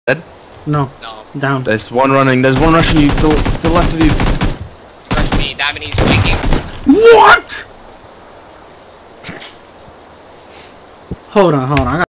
Dead? No. No. Down. There's one running. There's one rushing you to the left of you. Rush me. That means he's flanking. What? Hold on.